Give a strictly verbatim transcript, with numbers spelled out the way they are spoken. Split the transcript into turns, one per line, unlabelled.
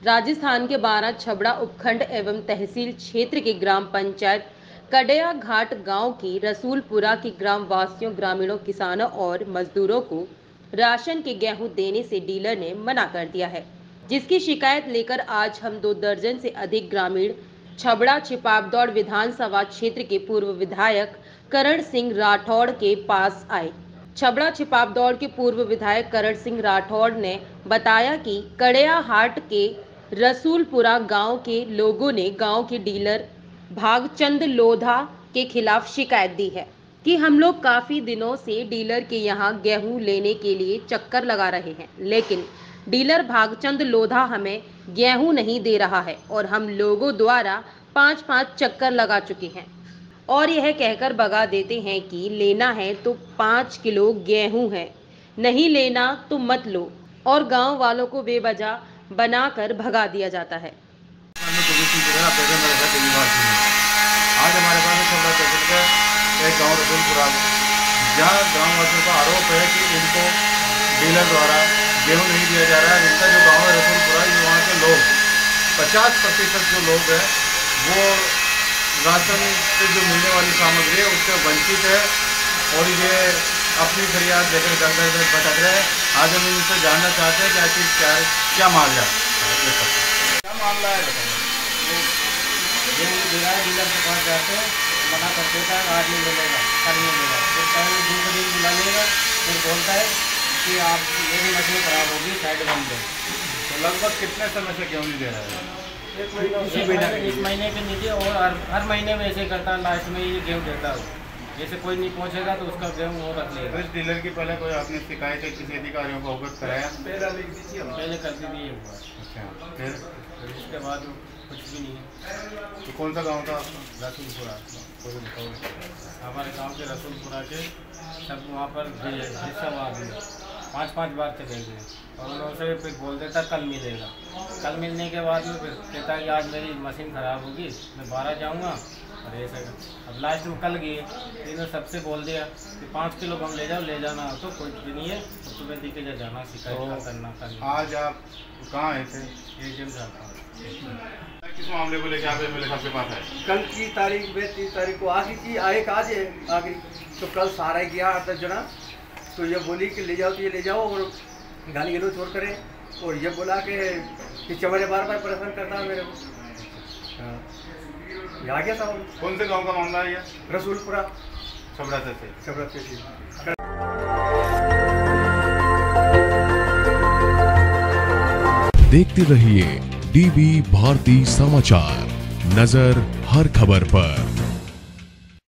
राजस्थान के बारां छबड़ा उपखंड एवं तहसील क्षेत्र के ग्राम पंचायत कड़या घाट गांव की रसूलपुरा की ग्राम वासियों, ग्रामीणों, किसानों और मजदूरों को राशन के गेहूं देने से डीलर ने मना कर दिया है, जिसकी शिकायत लेकर आज हम दो दर्जन से अधिक ग्रामीण छबड़ा छिपाबदौड़ विधानसभा क्षेत्र के पूर्व विधायक करण सिंह राठौड़ के पास आए। छबड़ा छिपाबदौड़ के पूर्व विधायक करण सिंह राठौड़ ने बताया कि कड़या हाट के रसूलपुरा गांव के लोगों ने गांव के डीलर भागचंद लोधा के खिलाफ शिकायत दी है कि हम लोग काफी दिनों से डीलर के यहां गेहूं लेने के लिए चक्कर लगा रहे हैं, लेकिन डीलर भागचंद लोधा हमें गेहूं नहीं दे रहा है और हम लोगों द्वारा पांच पांच चक्कर लगा चुके हैं और यह कहकर भगा देते हैं कि लेना है तो पाँच किलो गेहूं है, नहीं लेना तो मत लो, और गांव वालों को बेवजह बनाकर भगा दिया जाता है।
आज हमारे पास छबड़ा तहसील का एक गाँव रसूलपुरा जहाँ गाँव वासियों का आरोप है कि इनको डीलर द्वारा गेहूँ नहीं दिया जा रहा है। इनका जो गाँव है रसूलपुरा, ये वहाँ के लोग पचास प्रतिशत जो लोग हैं वो राशन से जो मिलने वाली सामग्री है उससे वंचित है और ये अपनी फरियाद लेकर घर घर भटक रहे हैं। आज हम इनसे जानना चाहते हैं कि आखिर क्या क्या मामला है, क्या मामला है
गेहूँ दे रहा है, डीलर के पास जाते हैं, मना कर देता है, आज नहीं मिलेगा, कल नहीं मिलेगा, फिर पहले दूसरे दिन बुला लेगा, फिर बोलता है कि आप मेरी मशीन खराब होगी, साइड बंद दो।
तो लगभग कितने समय से गेहूँ नहीं दे रहा है?
एक महीने इस महीने के नीचे और हर हर महीने में ऐसे करता है, लास्ट में ये गेहूँ देता है। जैसे कोई नहीं पहुँचेगा तो उसका गेहूँ वो रख लेगा।
इस डीलर की पहले कोई आपने शिकायत है किसी अधिकारियों को अवगत कराया?
पहले करती भी ये हुआ।
अच्छा, फिर
इसके बाद कुछ भी नहीं है।
तो कौन सा गाँव था?
रसूलपुरा, हमारे गांव के रसूलपुरा के सब वहाँ पर सब आदमी पाँच पाँच बार चले गए और उन्होंने फिर बोल देता कल मिलेगा। कल मिलने के बाद में फिर कहता कि आज मेरी मशीन ख़राब होगी, मैं बारह जाऊँगा और ऐसा। अब लास्ट में कल गए, इन्होंने सबसे बोल दिया कि पाँच किलो कम ले जाओ, ले जाना तो कुछ भी नहीं है, तो तुम्हें दिखे जा जाना शिकायत तो करना करना।
आज आप कहाँ आए थे?
एटीएम जाता हूँ।
किस मामले को लेकर आप मेरे सबके पास आए?
कल की तारीख में तीस तारीख को आखिरी थी, आए आज है आखिरी, तो कल सारा गया आठ दस जना, तो ये बोली कि ले जाओ तो ये ले जाओ और गाली गलो छोड़ करें, और ये बोला कि कि चमड़े बार बार परेशान करता है मेरे को। ये आ गया सब।
कौन से गांव का मामला है ये?
रसूलपुरा,
छबड़ा से
छबड़ा से।
देखते रहिए डीबी भारती समाचार, नजर हर खबर पर।